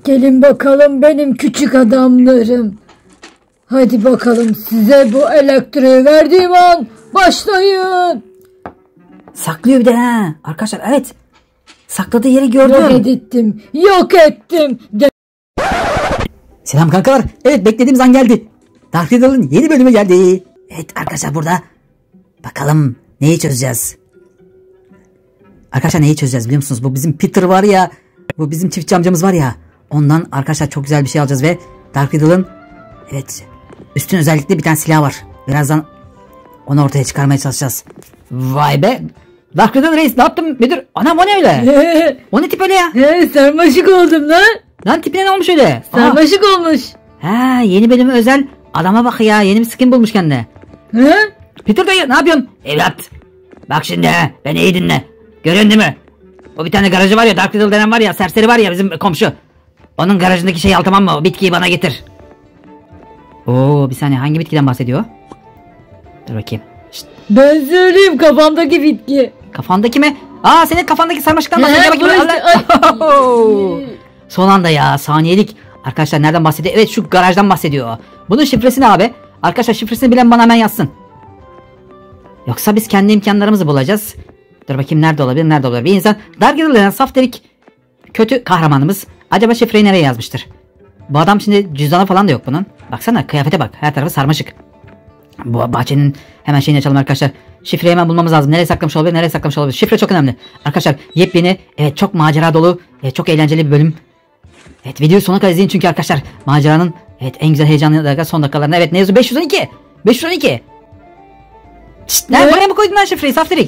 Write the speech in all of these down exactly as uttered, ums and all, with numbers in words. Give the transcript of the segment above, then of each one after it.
Gelin bakalım benim küçük adamlarım. Hadi bakalım, size bu elektriği verdiğim an başlayın. Saklıyor bir de ha. Arkadaşlar evet. Sakladığı yeri gördüm. Yok ettim. Yok ettim. De Selam kankalar. Evet, beklediğimiz an geldi. Dark Riddle'ın yeni bölümü geldi. Evet arkadaşlar, burada. Bakalım neyi çözeceğiz? Arkadaşlar neyi çözeceğiz biliyor musunuz? Bu bizim Peter var ya. Bu bizim çiftçi amcamız var ya. Ondan arkadaşlar çok güzel bir şey alacağız ve Dark Riddle'ın evet üstün özellikle bir tane silah var. Birazdan onu ortaya çıkarmaya çalışacağız. Vay be. Dark Riddle reis, ne yaptın müdür? Anam o ne öyle? O ne tip öyle ya? He, sarmaşık oldum lan. Lan tipine ne olmuş öyle? Sarmaşık Aha. olmuş. Ha, yeni bölümü özel. Adama bak ya, yeni bir skin bulmuş kendine. He? Peter dayı ne yapıyorsun? Evlat. Bak şimdi he, beni iyi dinle. Görüyorsun değil mi? O bir tane garajı var ya, Dark Riddle denen var ya, serseri var ya bizim komşu. Onun garajındaki şeyi al, tamam mı? O bitkiyi bana getir. Oo, bir saniye, hangi bitkiden bahsediyor? Dur bakayım. Şişt. Ben söyleyeyim, kafamdaki bitki. Kafandaki mi? Aa, senin kafandaki sarmaşıktan bahsediyor. Bakayım. Son anda ya, saniyelik. Arkadaşlar nereden bahsediyor? Evet, şu garajdan bahsediyor. Bunun şifresi ne abi? Arkadaşlar şifresini bilen bana hemen yazsın. Yoksa biz kendi imkanlarımızı bulacağız. Dur bakayım, nerede olabilir, nerede olabilir? Bir insan Dark Riddle denen saf delik kötü kahramanımız acaba şifreyi nereye yazmıştır? Bu adam şimdi cüzdanı falan da yok bunun. Baksana, kıyafete bak, her tarafı sarmaşık. Bu bahçenin hemen şeyini açalım arkadaşlar. Şifreyi hemen bulmamız lazım. Nereye saklamış olabilir, nereye saklamış olabilir? Şifre çok önemli. Arkadaşlar yepyeni, evet çok macera dolu, evet, çok eğlenceli bir bölüm. Evet, videoyu sonuna kadar izleyin çünkü arkadaşlar maceranın evet en güzel heyecanlı dakika son dakikalarında. Evet, ne yazıyor? beş yüz on iki. beş yüz on iki. Şşt, ne? Buraya mı koydun lan şifreyi saftirik?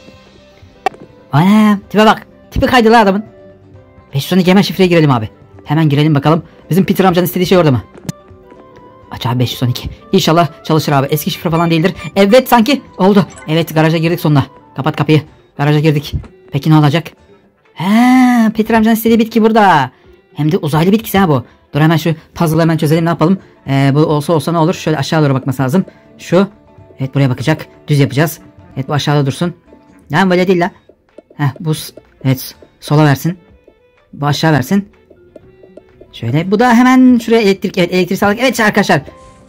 Ana, tipe bak. Tipi kaydı lan adamın. beş yüz on iki, hemen şifreye girelim abi. Hemen girelim bakalım. Bizim Peter amcanın istediği şey orada mı? Aç abi beş yüz on iki. İnşallah çalışır abi. Eski şifre falan değildir. Evet, sanki oldu. Evet, garaja girdik sonunda. Kapat kapıyı. Garaja girdik. Peki ne olacak? He, Peter amcanın istediği bitki burada. Hem de uzaylı bitkisi ha bu. Dur hemen şu puzzle'ı hemen çözelim, ne yapalım? Ee, bu olsa olsa ne olur? Şöyle aşağı doğru bakması lazım. Şu. Evet, buraya bakacak. Düz yapacağız. Evet, bu aşağıda dursun. Lan böyle değil la. Heh, bu evet sola versin. Bu aşağı versin. Şöyle, bu da hemen şuraya elektrik, evet elektrik sağlık. Evet arkadaşlar.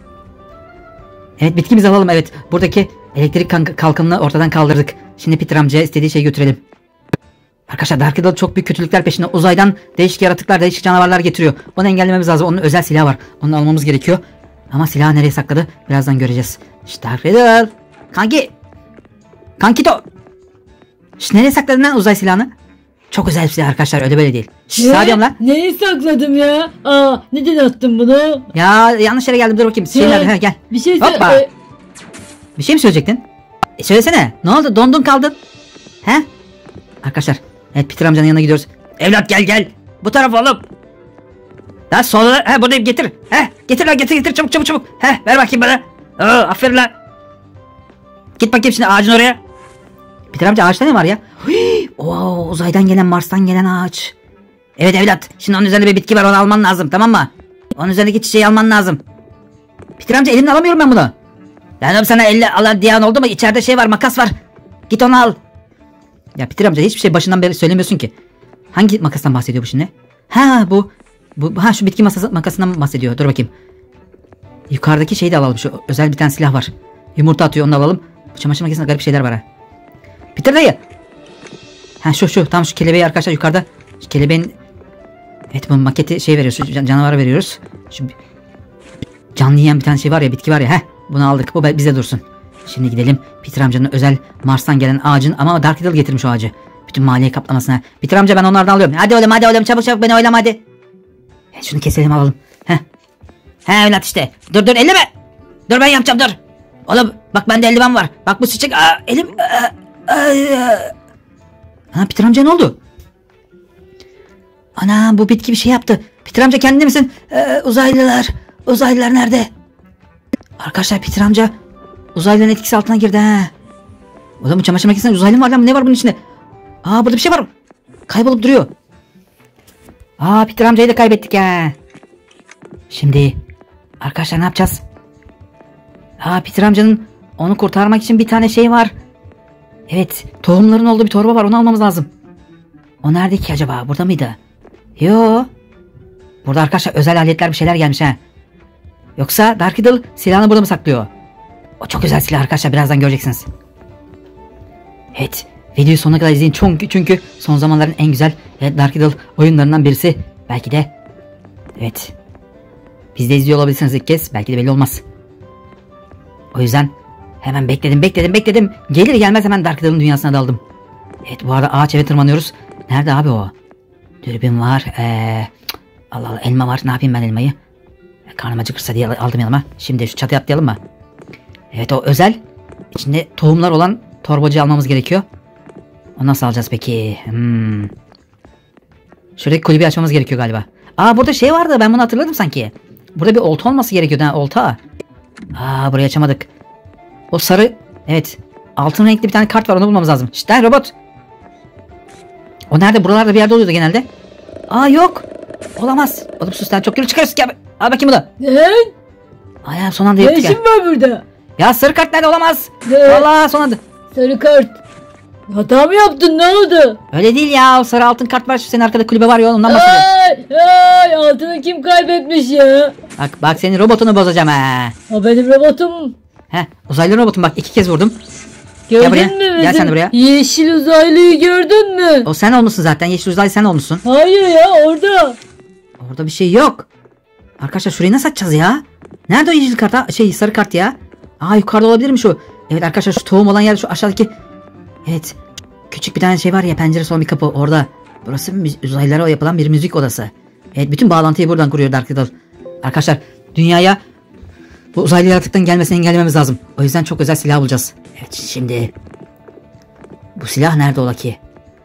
Evet, bitkimizi alalım. Evet, buradaki elektrik kalkanını ortadan kaldırdık. Şimdi Peter amcaya istediği şeyi götürelim. Arkadaşlar Dark Riddle çok büyük kötülükler peşinde. Uzaydan değişik yaratıklar, değişik canavarlar getiriyor. Onu engellememiz lazım. Onun özel silahı var. Onu almamız gerekiyor. Ama silahı nereye sakladı? Birazdan göreceğiz. İşte Dark Riddle. Kanki. Kankito. İşte nereye sakladın lan uzay silahını? Çok özel bir silah arkadaşlar, öyle böyle değil. Şşş, ne? Sağ lan. Neyi sakladım ya? Aa, neden attın bunu? Ya yanlış yere geldim, dur bakayım. Şey nerede? Ha, gel. Bir şey Hoppa. E... Bir şey mi söyleyecektin? E, söylesene. Ne oldu? Dondun kaldın. He? Arkadaşlar. Evet, Peter amcanın yanına gidiyoruz. Evlat gel gel. Bu taraf oğlum. Daha sola. He, buradayım, getir. He, getir lan, getir getir çabuk çabuk çabuk. He, ver bakayım bana. Oo, aferin lan. Git bakayım şimdi ağacın oraya. Peter amca, ağaçta ne var ya? Hii, oo, uzaydan gelen, Mars'tan gelen ağaç. Evet evlat, şimdi onun üzerinde bir bitki var, onu alman lazım, tamam mı? Onun üzerindeki çiçeği alman lazım. Peter amca, elimle alamıyorum ben bunu. Lan oğlum, sana elle al diyen oldu mu? İçeride şey var, makas var. Git onu al. Ya Peter amca, hiçbir şey başından beri söylemiyorsun ki. Hangi makastan bahsediyor bu şimdi? Ha bu, bu ha şu bitki masası, makasından bahsediyor. Dur bakayım. Yukarıdaki şeyi de alalım, şu özel bir tane silah var. Yumurta atıyor, onu da alalım. Bu çamaşır makinesinde garip şeyler var ha. Peter dayı. Ha şu şu tam şu kelebeği arkadaşlar yukarıda. Şu kelebeğin evet bu maketi şey veriyoruz, şu can canavara veriyoruz. Şu canlı yiyen bir tane şey var ya, bitki var ya. Heh, bunu aldık, bu bize dursun. Şimdi gidelim Peter amcanın özel Mars'tan gelen ağacın, ama Dark Riddle getirmiş o ağacı. Bütün mahalleyi kaplamasına. Peter amca, ben onlardan alıyorum. Hadi oğlum, hadi oğlum, çabuk çabuk beni oylama hadi. He, şunu keselim alalım. Heh. He evlat işte. Dur dur, elleme. Dur ben yapacağım, dur. Oğlum bak, bende eldiven var. Bak bu çiçek. Aa, elim. Aa, aa. Ha, Peter amca ne oldu? Ana, bu bitki bir şey yaptı. Peter amca, kendinde misin? Ee, uzaylılar. Uzaylılar nerede? Arkadaşlar Peter amca uzaylıların etkisi altına girdi ha. Oğlum bu çamaşır makinesinde uzaylı mı var lan? Ne var bunun içinde? Aa, burada bir şey var. Kaybolup duruyor. Aa, Peter amcayı da kaybettik ha. Şimdi arkadaşlar ne yapacağız? Aa, Peter amcanın onu kurtarmak için bir tane şey var. Evet, tohumların olduğu bir torba var, onu almamız lazım. O nerede ki acaba? Burada mıydı? Yo. Burada arkadaşlar özel aletler bir şeyler gelmiş ha. Yoksa Dark Riddle silahını burada mı saklıyor? O çok özel silah arkadaşlar, birazdan göreceksiniz. Evet, videoyu sonuna kadar izleyin çünkü, çünkü son zamanların en güzel evet, Dark Riddle oyunlarından birisi. Belki de evet, biz de izliyor olabilirsiniz ilk kez, belki de belli olmaz. O yüzden hemen bekledim bekledim bekledim, gelir gelmez hemen Dark Riddle'ın dünyasına daldım. Evet, bu arada ağaç eve tırmanıyoruz. Nerede abi o? Dürbün var. Ee, Allah Allah, elma var. Ne yapayım ben elmayı? Karnım acıkırsa diye aldım yanıma. Şimdi şu çatıya atlayalım mı? Evet, o özel. İçinde tohumlar olan torbacı almamız gerekiyor. Onu nasıl alacağız peki? Hmm. Şuradaki kulübeyi açmamız gerekiyor galiba. Aa, burada şey vardı, ben bunu hatırladım sanki. Burada bir olta olması gerekiyordu ha, olta. Aa, burayı açamadık. O sarı, evet, altın renkli bir tane kart var, onu bulmamız lazım. İşte robot. O nerede? Buralarda bir yerde oluyordu genelde. Aa, yok. Olamaz. Oğlum sus lan, çok gürültü çıkarıyorsun. Gel, al bakayım bunu. Ne? Ay ya, son anda Ne yırttık işin ya. var burada? Ya sarı kart nerede? Olamaz. Ne? Allah, son anda. Sarı kart. Hata mı yaptın, ne oldu? Öyle değil ya, o sarı altın kart var. Şu senin arkada kulübe var ya, ondan bahsediyorum. Ay ay, altını kim kaybetmiş ya? Bak bak, senin robotunu bozacağım ha. O benim robotum. Heh, uzaylı robotum, bak iki kez vurdum. Gördün buraya, mü gel bizim sen de buraya. yeşil uzaylıyı gördün mü? O sen olmuşsun zaten, yeşil uzaylı sen olmuşsun. Hayır ya, orada. Orada bir şey yok. Arkadaşlar şurayı nasıl açacağız ya? Nerede o yeşil kart ha? Şey, sarı kart ya. Aa, yukarıda olabilir mi şu? Evet arkadaşlar, şu tohum olan yer şu aşağıdaki. Evet. Küçük bir tane şey var ya, penceresi olan bir kapı orada. Burası uzaylılara yapılan bir müzik odası. Evet, bütün bağlantıyı buradan kuruyor Dark Riddle. Arkadaşlar, dünyaya bu uzaylı yaratıktan gelmesini engellememiz lazım. O yüzden çok özel silah bulacağız. Evet, şimdi bu silah nerede ola ki?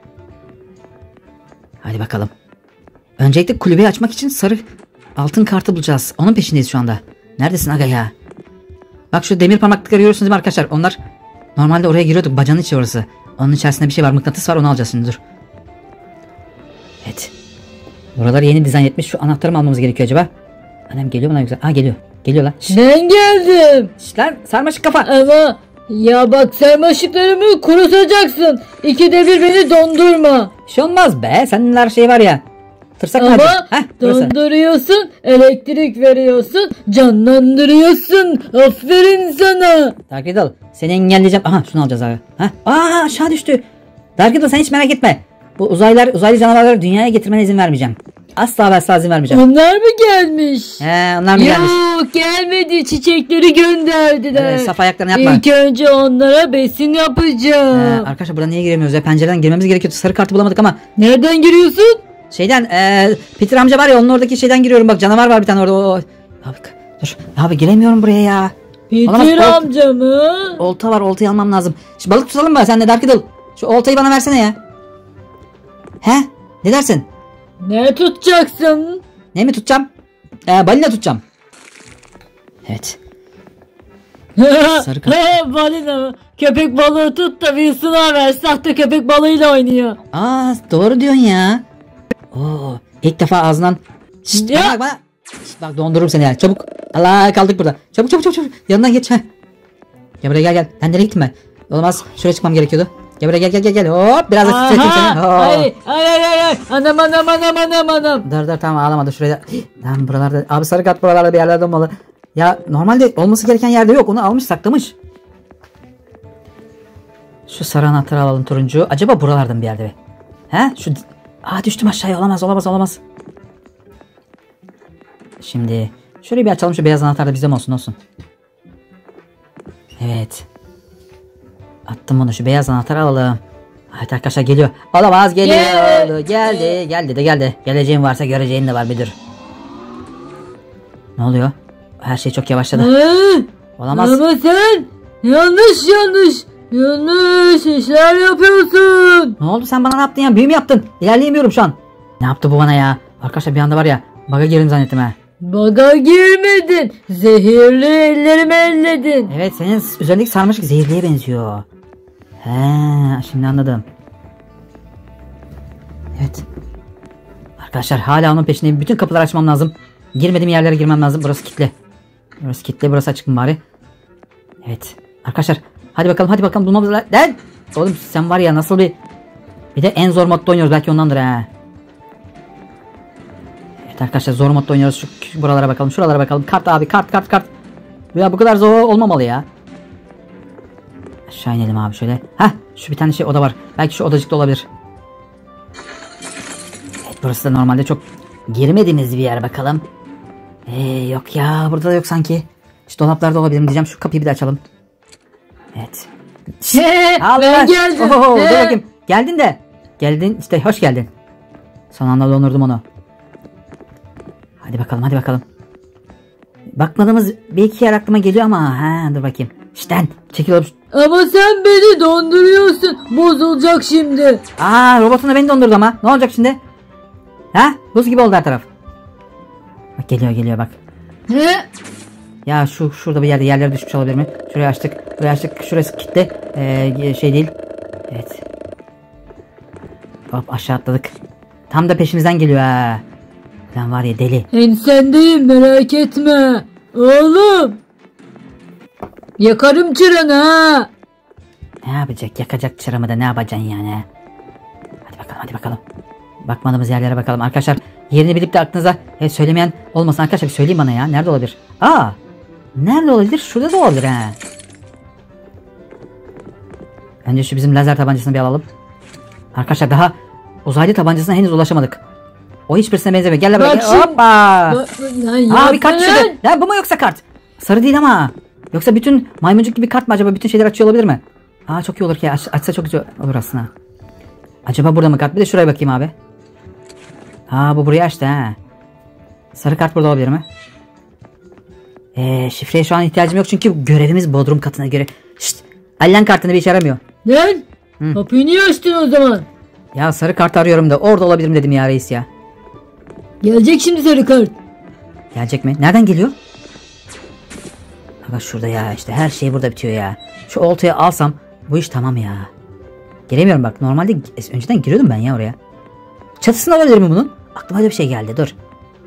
Hadi bakalım. Öncelikle kulübeyi açmak için sarı altın kartı bulacağız. Onun peşindeyiz şu anda. Neredesin aga ya? Bak şu demir parmaklıkları görüyorsunuz değil mi arkadaşlar? Onlar normalde oraya giriyorduk. Bacanın içi orası. Onun içerisinde bir şey var. Mıknatıs var. Onu alacağız şimdi, dur. Evet. Buraları yeni dizayn etmiş. Şu anahtarı mı almamız gerekiyor acaba? Annem geliyor mu lan yoksa? Aa, geliyor. Geliyor lan. Şşş. Ben geldim. Şşş lan, sarmaşık kafa. Ama ya bak, sarmaşıklarımı kurutacaksın. İkide bir beni dondurma. Bir şey olmaz be. Senin her şey var ya. Tırsak mı Ama harcıyorsun? Heh, burası. donduruyorsun, elektrik veriyorsun, canlandırıyorsun. Aferin sana. Dark Riddle, seni engelleyeceğim. Aha, şunu alacağız abi. Ha? Aa, aşağı düştü. Dark Riddle, sen hiç merak etme. Bu uzaylılar, uzaylı canavarları dünyaya getirmene izin vermeyeceğim. Asla ve asla izin vermeyeceğim. Onlar mı gelmiş? He, onlar mı gelmiş? Yok, gelmedi, çiçekleri gönderdiler. Evet, saf ayaklarını yapma. İlk önce onlara besin He, yapacağım. arkadaşlar, buradan niye giremiyoruz ya? Pencereden girmemiz gerekiyordu. Sarı kartı bulamadık ama. Nereden giriyorsun? Şeyden, ee, Peter amca var ya, onun oradaki şeyden giriyorum. Bak, canavar var bir tane orada. O, o. Abi, dur. Abi, giremiyorum buraya ya. Peter Olamaz, amca mı? Olta var, oltayı almam lazım. Şu balık tutalım mı sen de Dark Riddle? Şu oltayı bana versene ya. He? Ne dersin? Ne tutacaksın? Ne mi tutacağım? Ee, balina tutacağım. Evet. Sarı kart. Ha, balina mı? Köpek balığı tut da bir sınav ver. Sahte köpek balığıyla oynuyor. Aa, doğru diyorsun ya. Oo, ilk defa ağzından. Şşt, Ya. bak bak. Şşt, bak, dondururum seni yani. Çabuk. Allah, kaldık burada. Çabuk çabuk çabuk. çabuk. Yanından geç. Heh. Gel buraya, gel gel. Ben nereye gittim ben? Olmaz. Şuraya çıkmam gerekiyordu. Gel buraya, gel gel gel gel. Hop, biraz da titretim seni. Oo. Ay ay ay ay ay. Anam anam anam anam anam. Dur dur, tamam, ağlama, dur şuraya. Lan buralarda. Abi, sarı kart buralarda bir yerlerde olmalı. Ya normalde olması gereken yerde yok. Onu almış, saklamış. Şu sarı anahtarı alalım, turuncu. Acaba buralardan bir yerde mi? He? Şu... Aa, düştüm aşağıya. Olamaz olamaz olamaz. Şimdi şöyle bir açalım, şu beyaz anahtar da bizde mi olsun olsun. Evet. Attım bunu, şu beyaz anahtarı alalım. Evet arkadaşlar, geliyor. Olamaz, geliyor. Gel. Geldi. Geldi de geldi. Geleceğin varsa göreceğin de var müdür. Ne oluyor? Her şey çok yavaşladı. Hı? Olamaz. Ama sen yanlış yanlış yanlış işler yapıyorsun. Ne oldu, sen bana ne yaptın ya? Büyü mü yaptın? İlerleyemiyorum şu an. Ne yaptı bu bana ya? Arkadaşlar, bir anda var ya, bug'a girdim zannettim ha. Baga girmedin. Zehirli ellerimi elledin. Evet, senin üzerindeki sarmaşık zehirliye benziyor. He, şimdi anladım. Evet. Arkadaşlar, hala onun peşindeyim. Bütün kapıları açmam lazım. Girmediğim yerlere girmem lazım. Burası kilitli. Burası kilitli, burası açık mı bari? Evet. Arkadaşlar, hadi bakalım hadi bakalım, bulmamız lazım. Lan! Oğlum sen var ya, nasıl bir... Bir de en zor modda oynuyoruz, belki ondandır ha. Evet arkadaşlar zor modda oynuyoruz. Şu buralara bakalım, şuralara bakalım. Kart abi, kart kart kart. Ya bu kadar zor olmamalı ya. Aşağı inelim abi şöyle. Hah, şu bir tane şey oda var. Belki şu odacıkta olabilir. Evet, burası da normalde çok girmediğimiz bir yer bakalım. Ee, yok ya, burada da yok sanki. Şu dolaplarda olabilir mi diyeceğim. Şu kapıyı bir de açalım. Evet. He, Allah. ben geldim. Oho, He. dur bakayım. Geldin de. Geldin işte, hoş geldin. Son anda dondurdum onu. Hadi bakalım, hadi bakalım. Bakmadığımız bir iki yer aklıma geliyor ama ha, dur bakayım. İşten çekil oğlum. Ama sen beni donduruyorsun. Bozulacak şimdi. Aa, robotun da beni dondurdu ama. Ne olacak şimdi? Ha? Buz gibi oldu her taraf. Bak geliyor geliyor bak. He? Ya şu şurada bir yerde yerlere düşmüş olabilir mi? Şurayı açtık. Burayı açtık. Şurası kilitli. Ee, şey değil. Evet. Hop aşağı atladık. Tam da peşimizden geliyor ha. Lan var ya deli. Ensendeyim, merak etme. Oğlum. Yakarım çıranı ha. Ne yapacak? Yakacak çıramı da ne yapacaksın yani? Hadi bakalım, hadi bakalım. Bakmadığımız yerlere bakalım. Arkadaşlar yerini bilip de aklınıza e, söylemeyen olmasın. Arkadaşlar bir söyleyin bana ya. Nerede olabilir? Aa! Nerede olabilir? Şurada da olabilir ha. Önce şu bizim lazer tabancasını bir alalım. Arkadaşlar daha uzaylı tabancasına henüz ulaşamadık. O hiçbirisine benzemiyor. Gel lan buraya. Bak Gel. şimdi- Hoppa! Ba- Lan Aa, bir kart yapma düşürdü. lan. Ya bu mu yoksa kart? Sarı değil ama. Yoksa bütün maymuncuk gibi kart mı acaba? Bütün şeyler açıyor olabilir mi? Aa, çok iyi olur ki. Aç, açsa çok güzel olur aslında. Acaba burada mı kart? Bir de şuraya bakayım abi. Aa, bu burayı açtı ha. Sarı kart burada olabilir mi? Eee, şifreye şu an ihtiyacım yok çünkü görevimiz bodrum katına göre. Şşt, Allen kartını bir işe yaramıyor. Lan. Hı. Kapıyı niye açtın o zaman? Ya sarı kart arıyorum da orada olabilir mi dedim ya reis ya. Gelecek şimdi sarı kart. Gelecek mi? Nereden geliyor? Bak şurada ya, işte her şey burada bitiyor ya. Şu oltayı alsam bu iş tamam ya. Giremiyorum bak, normalde önceden giriyordum ben ya oraya. Çatısında olabilir mi bunun? Aklıma öyle bir şey geldi, dur.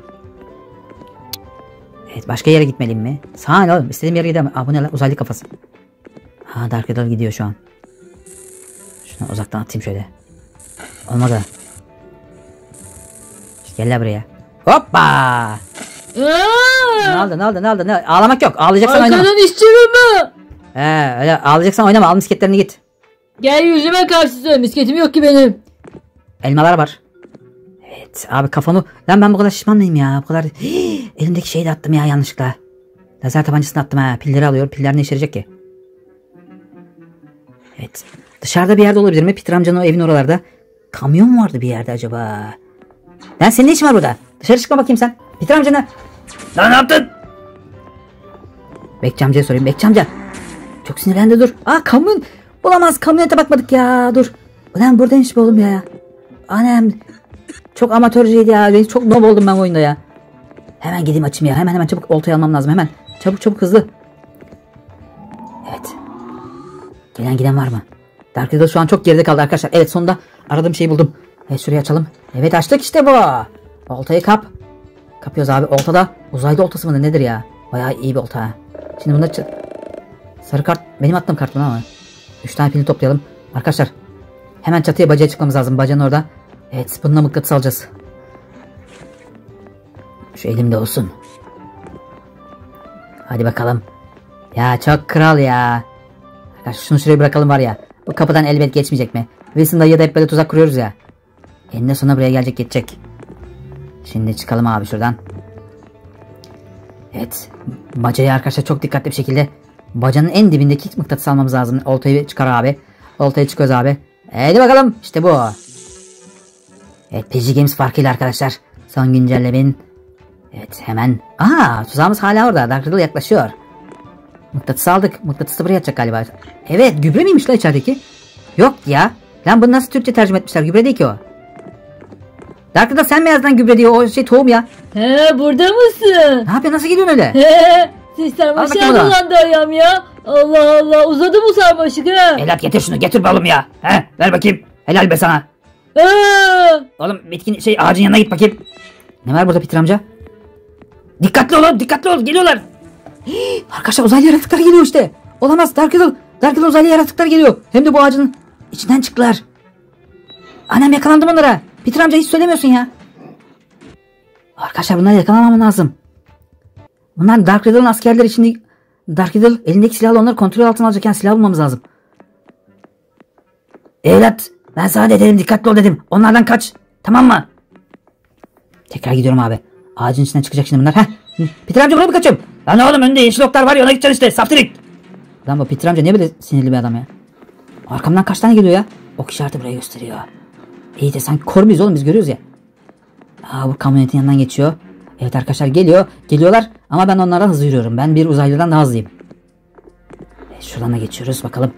Evet, başka yere gitmeliyim mi? Sağ ol oğlum, istediğim yere gidemem. Aa, bu ne lan, uzaylı kafası. Ha, Dark Riddle gidiyor şu an. Şunu uzaktan atayım şöyle. Olmadı. İşte gel lan buraya. Hoppa! Aa! Ne oldu ne oldu ne oldu? Ne? Ağlamak yok, ağlayacaksan oynama. Arkadan işçi mi? He, öyle ağlayacaksan oynama, al misketlerini git. Gel yüzüme karşı söyle. Misketim yok ki benim. Elmalar var. Evet abi, kafamı... Lan ben bu kadar şişman mıyım ya? Bu kadar... Hii, elimdeki şeyi de attım ya yanlışlıkla. Lazer tabancasını attım ha. Pilleri alıyor. Piller ne işe yarayacak ki? Evet. Dışarıda bir yerde olabilir mi? Peter amcanın o evin oralarda. Kamyon mu vardı bir yerde acaba? Lan senin ne işin var burada? Dışarı çıkma bakayım sen. Peter amcana... Lan ne yaptın? Bekçi amcaya sorayım. Bekçi amca. Çok sinirlendi, dur. Aa, kamyon. Olamaz, kamyonete bakmadık ya, dur. Ulan buradaymış be oğlum ya. Anam. Çok amatörceydi ya. Ben çok noob oldum ben oyunda ya. Hemen gideyim açayım ya. Hemen hemen çabuk oltayı almam lazım. Hemen. Çabuk çabuk hızlı. Evet. Gelen giden var mı? Dark Riddle şu an çok geride kaldı arkadaşlar. Evet, sonunda aradığım şeyi buldum. Evet, şurayı açalım. Evet, açtık işte bu. Oltayı kap. Kapıyoruz abi. Oltada uzaylı oltası mı nedir ya? Bayağı iyi bir olta ha. Şimdi bunda sarı kart. Benim attığım kart buna ama. Üç tane pili toplayalım. Arkadaşlar. Hemen çatıya bacaya çıkmamız lazım. Bacanın orada. Evet, bununla mıknatıs alacağız. Şu elimde olsun. Hadi bakalım. Ya çok kral ya. Arkadaşlar şunu şuraya bırakalım var ya. Bu kapıdan elbet geçmeyecek mi? Wilson dayıya da hep böyle tuzak kuruyoruz ya. Eninde sonunda buraya gelecek, geçecek. Şimdi çıkalım abi şuradan. Evet. Bacayı arkadaşlar çok dikkatli bir şekilde bacanın en dibindeki mıknatısı almamız lazım. Oltayı çıkar abi. Oltayı çıkıyoruz abi. Hadi bakalım. İşte bu. Evet, P G Games farkıyla arkadaşlar. Son güncellemenin. Evet, hemen. Aa, tuzağımız hala orada. Dark Riddle yaklaşıyor. Mıknatısı aldık. Mıknatısı buraya atacak galiba. Evet, gübre miymiş la içerideki? Yok ya. Lan bunu nasıl Türkçe tercüme etmişler? Gübre değil ki o. Dark Riddle sen mi yazdın gübre diyor? O şey tohum ya. He, burada mısın? Ne yapıyorsun? Nasıl gidiyorsun öyle? He, siz bakayım sarmaşığa ulan. dolandı ayağım ya. Allah Allah, uzadı bu sarmaşık ha. Evlat getir şunu, getir balım ya. He, ver bakayım. Helal be sana. Aa! Oğlum bitkin şey ağacın yanına git bakayım. Ne var burada Peter amca? Dikkatli ol oğlum, dikkatli ol, geliyorlar. Hii, arkadaşlar uzaylı yaratıklar geliyor işte. Olamaz, Dark Riddle. Dark Riddle, uzaylı yaratıklar geliyor. Hem de bu ağacın içinden çıktılar. Annem, yakalandım onlara. Peter amca hiç söylemiyorsun ya. Arkadaşlar bunları yakalamam lazım. Bunlar Dark Riddle'ın askerleri. Şimdi Dark Riddle elindeki silahla onları kontrol altına alacakken silah bulmamız lazım. Evlat, ben sana dedim dikkatli ol dedim. Onlardan kaç. Tamam mı? Tekrar gidiyorum abi. Ağacın içinden çıkacak şimdi bunlar. Heh. Peter amca buraya mı kaçıyorum? Lan oğlum önünde yeşil oklar var ya, ona gideceksin işte. Saftirik. Lan bu Peter amca niye böyle sinirli bir adam ya? Arkamdan kaç tane geliyor ya? Ok işareti buraya gösteriyor. İyi de sanki kor muyuz oğlum, biz görüyoruz ya. Aa, bu kamyonetin yanından geçiyor. Evet arkadaşlar geliyor. Geliyorlar ama ben onlardan hızlı yürüyorum. Ben bir uzaylıdan daha hızlıyım. Evet, şuradan da geçiyoruz bakalım.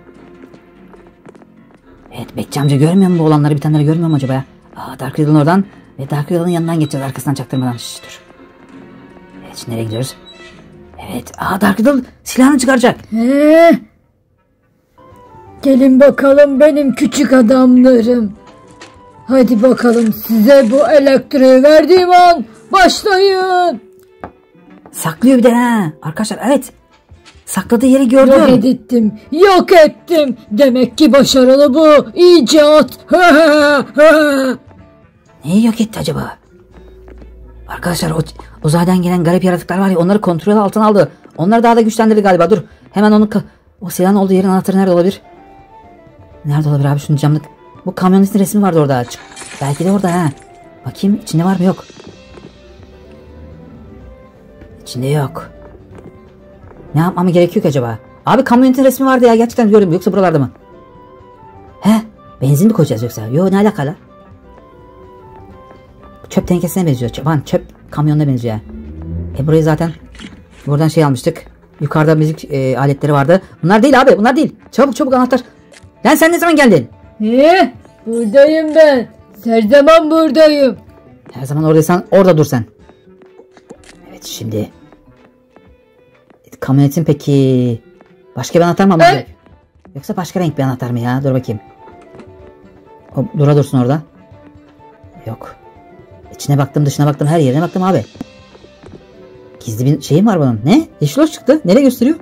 Evet Bekçi amca görmüyor mu bu olanları, bitenleri görmüyor mu acaba ya? Aa, Dark Riddle'ın oradan ve Dark Riddle'ın yanından geçeceğiz arkasından çaktırmadan. Şşş dur. Evet şimdi nereye gidiyoruz? Evet. Aa, Dark Riddle silahını çıkaracak. He? Gelin bakalım benim küçük adamlarım. Hadi bakalım, size bu elektriği verdiğim an başlayın. Saklıyor bir de ha. Arkadaşlar evet. Sakladığı yeri gördüm. Yok ettim. Yok ettim. Demek ki başarılı bu icat. Neyi yok etti acaba? Arkadaşlar o uzaydan gelen garip yaratıklar var ya, onları kontrol altına aldı. Onları daha da güçlendirdi galiba. Dur. Hemen onun o silahın olduğu yerin anahtarı nerede olabilir? Nerede olabilir abi, şunun camlık. Bu kamyonistin resmi vardı orada. Belki de orada ha. Bakayım içinde var mı? Yok. İçinde yok. Ne yapmam gerekiyor ki acaba? Abi kamyonetin resmi vardı ya, gerçekten gördüm. Yoksa buralarda mı? He? Benzin mi koyacağız yoksa? Yo, ne alakalı? Çöp tenkesine benziyor. Çöp, çöp kamyonuna benziyor. E burayı zaten buradan şey almıştık. Yukarıda müzik e, aletleri vardı. Bunlar değil abi, bunlar değil. Çabuk çabuk anahtar. Lan sen ne zaman geldin? He? Buradayım ben. Her zaman buradayım. Her zaman oradaysan orada dur sen. Evet şimdi. Kamyonetin peki başka bir anahtar mı almamız gerek? Yoksa başka renk bir anahtar mı ya? Dur bakayım. O, dura dursun orada. Yok. İçine baktım, dışına baktım, her yerine baktım abi. Gizli bir şeyim var bunun. Ne? Yeşil ok çıktı. Nereye gösteriyor?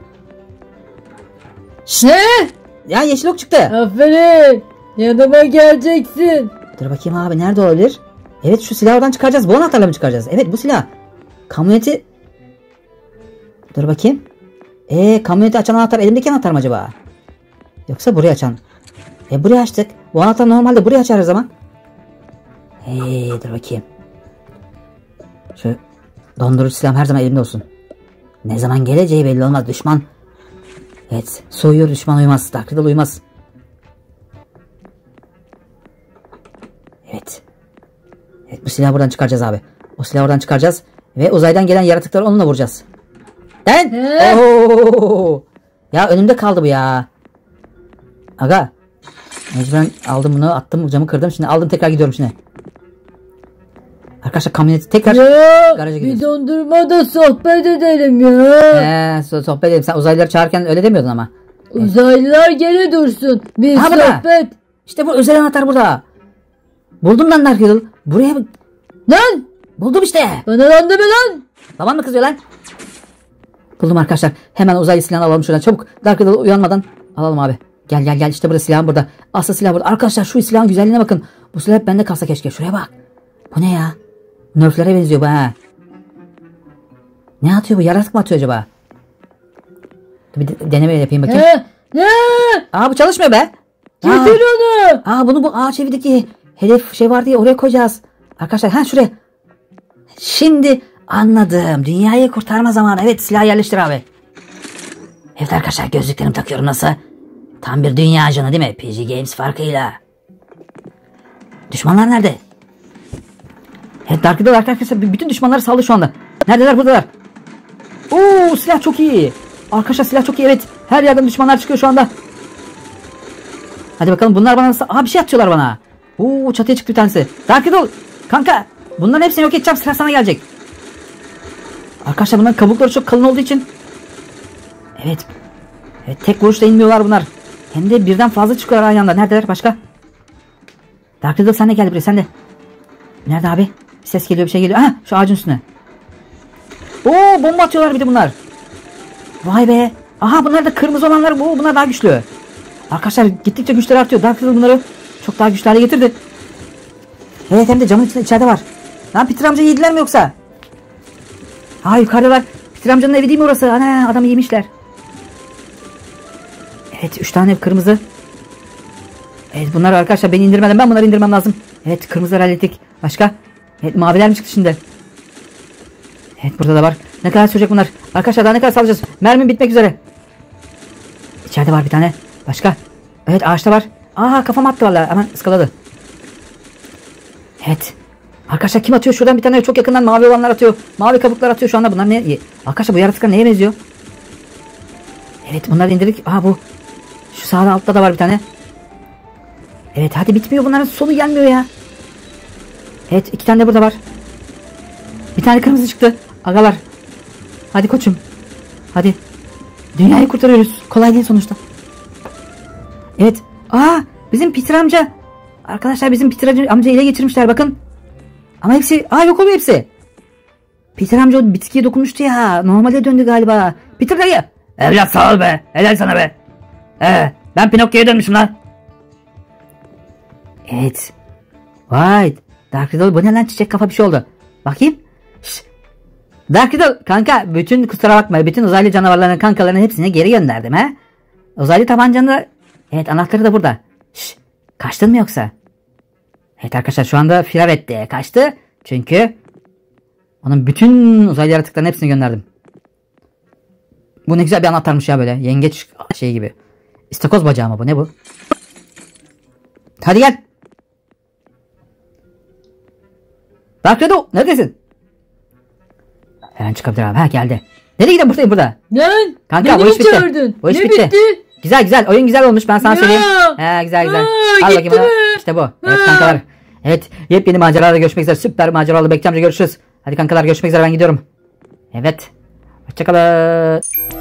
Ne? Ya yeşil ok çıktı. Aferin. Yanıma geleceksin. Dur bakayım abi, nerede olabilir? Evet, şu silahı oradan çıkaracağız. Bu anahtarla mı çıkaracağız? Evet, bu silah. Kamyoneti. Dur bakayım. Eee kamyoneti açan anahtar elimdeki anahtar mı acaba? Yoksa burayı açan. E burayı açtık. Bu anahtar normalde burayı açar her zaman. Eee dur bakayım. Şu dondurucu silahım her zaman elimde olsun. Ne zaman geleceği belli olmaz düşman. Evet, soğuyor düşman, uyumaz. Dark Riddle uyumaz. Evet. Evet, bu silahı buradan çıkaracağız abi. O silahı oradan çıkaracağız. Ve uzaydan gelen yaratıkları onunla vuracağız. Lan! Ooo! Ya önümde kaldı bu ya. Aga. Mecburen aldım bunu, attım, camı kırdım. Şimdi aldım, tekrar gidiyorum şimdi. Arkadaşlar kamyoneti tekrar ya, garaja bir gidiyoruz. dondurmada sohbet edelim ya. Eee sohbet edelim. Sen uzaylıları çağırırken öyle demiyordun ama. Uzaylılar geri dursun. Bir Ha, sohbet. burada. İşte bu özel anahtar burada. Buldum ben Dark Riddle. Buraya bak. Lan! Buldum işte. Bana lan deme lan. Baban mı kızıyor lan? Buldum arkadaşlar. Hemen uzaylı silahını alalım şuradan. Çabuk Dark Riddle uyanmadan alalım abi. Gel gel gel, işte burada silahım burada. Asıl silah burada. Arkadaşlar şu silahın güzelliğine bakın. Bu silah hep bende kalsa keşke. Şuraya bak. Bu ne ya? Nerflere benziyor bu ha. Ne atıyor bu? Yaratık mı atıyor acaba? Bir de, deneme yapayım bakayım. He? Ne? Aa, bu çalışmıyor be. Getir Aa, onu. aa bunu bu ağaç evindeki hedef şey var diye oraya koyacağız. Arkadaşlar ha şuraya. Şimdi anladım. Dünyayı kurtarma zamanı. Evet, silah yerleştir abi. Evet arkadaşlar, gözlüklerimi takıyorum, nasıl? Tam bir dünya ajanı değil mi? P G Games farkıyla. Düşmanlar nerede? Evet Dark Riddle arkadaşlar bütün düşmanları saldı şu anda. Neredeler? Buradalar. Oo, silah çok iyi. Arkadaşlar silah çok iyi, evet. Her yerden düşmanlar çıkıyor şu anda. Hadi bakalım, bunlar bana nasıl... Aa, bir şey atıyorlar bana. Oo, çatıya çıktı bir tanesi. Dark Riddle kanka, bunların hepsini yok edeceğim, sıra sana gelecek. Arkadaşlar bunların kabukları çok kalın olduğu için. Evet. Evet, tek vuruşla inmiyorlar bunlar. Hem de birden fazla çıkıyorlar aynı anda. Neredeler başka? Dark Riddle sen de gel buraya, sen de. Nerede abi? Bir ses geliyor, bir şey geliyor. Aha, şu ağacın üstüne. Oo, bomba atıyorlar bir de bunlar. Vay be. Aha, bunlar da kırmızı olanlar. Oo, bunlar daha güçlü. Arkadaşlar gittikçe güçleri artıyor. Dark Riddle bunları çok daha güçlü hale getirdi. Evet, hem de camın içinde, içeride var. Lan Peter amca yediler mi yoksa? Ha yukarıdalar. Peter amcanın evi değil mi orası? Ana adamı yemişler. Evet üç tane kırmızı. Evet bunlar arkadaşlar beni indirmeden ben bunları indirmem lazım. Evet kırmızıları hallettik. Başka? Evet maviler mi çıktı şimdi? Evet burada da var. Ne kadar sürecek bunlar? Arkadaşlar daha ne kadar salacağız? Mermim bitmek üzere. İçeride var bir tane. Başka? Evet ağaçta var. Aa kafam attı valla. Hemen ıskaladı. Evet. Arkadaşlar kim atıyor? Şuradan bir tane çok yakından mavi olanlar atıyor. Mavi kabuklar atıyor şu anda. Bunlar ne? Arkadaşlar bu yaratıklar neye benziyor? Evet bunları indirdik. Aa bu. Şu sağda altta da var bir tane. Evet hadi bitmiyor. Bunların sonu gelmiyor ya. Evet iki tane de burada var. Bir tane kırmızı çıktı. Agalar. Hadi koçum. Hadi. Dünyayı kurtarıyoruz. Kolay değil sonuçta. Evet. Aa bizim Peter amca. Arkadaşlar bizim Peter amca ele geçirmişler bakın. Ama hepsi. Aa yok oluyor hepsi. Peter amca o bitkiye dokunmuştu ya. Normale döndü galiba. Peter dayı. Evlat sağ ol be. Helal sana be. Ee, ben Pinokyo'ya dönmüşüm lan. Evet. Vay. Dark Riddle bu ne lan çiçek kafa bir şey oldu. Bakayım. Şşş. Dark Riddle kanka bütün kusura bakma bütün uzaylı canavarların kankalarının hepsini geri gönderdim ha. Uzaylı tabancanı evet anahtarı da burada. Şşş. Kaçtın mı yoksa? Evet arkadaşlar şu anda firar etti. Kaçtı. Çünkü onun bütün uzaylı yaratıkların hepsini gönderdim. Bu ne güzel bir anahtarmış ya böyle. Yengeç şey gibi. İstakoz bacağı mı bu? Ne bu? Hadi gel. Dark Riddle neredesin? Hemen çıkabilir abi. Ha geldi. Nereye gidiyorsun buradayım burada? Lan Kanka bu iş bitti. Çağırdın? Bu iş ne bitti. bitti? Güzel güzel. Oyun güzel olmuş. Ben sana Ya. söyleyeyim. He güzel güzel. Aa, Al bakayım gitti bunu. mi? İşte bu. Evet Ha. kankalar. Evet yepyeni maceralarda görüşmek üzere. Süper maceralı beklemce görüşürüz. Hadi kankalar görüşmek üzere ben gidiyorum. Evet. Hoşçakalın.